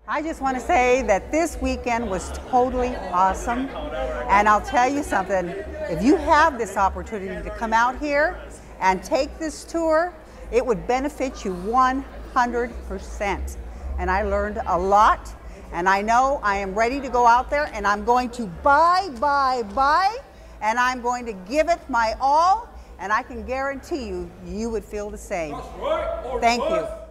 I just want to say that this weekend was totally awesome. And I'll tell you something, if you have this opportunity to come out here and take this tour, it would benefit you 100%. And I learned a lot, and I know I am ready to go out there and I'm going to buy, and I'm going to give it my all, and I can guarantee you, you would feel the same. Thank you.